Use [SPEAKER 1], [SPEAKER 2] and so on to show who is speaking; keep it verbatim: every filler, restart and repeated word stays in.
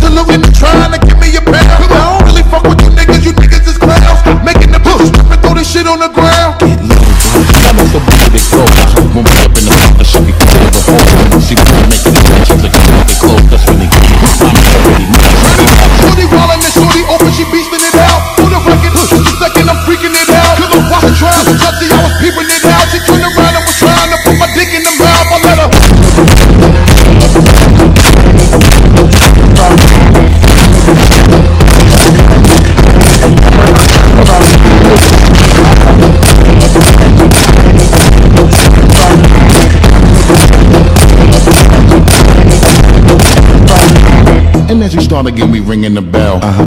[SPEAKER 1] saluting and trying to give me a pound. I don't really fuck with you niggas, you niggas is clowns. Making the push, and throw this shit on the ground.
[SPEAKER 2] Get low, I know the big big go. I hope when we up in the front, she be clear the whole. She wanna make it change, she's like, they close, that's when they get it. I'm already mad.
[SPEAKER 1] Shorty wildin' and shorty open, she beastin' it out. For the record, just a second, I'm freaking it out. Cause I'm watching trials, Jesse, I was peeping it out. She turned around and was trying to put my dick in the mouth. I let her.
[SPEAKER 2] And as you start again, we ringing the bell. Uh-huh.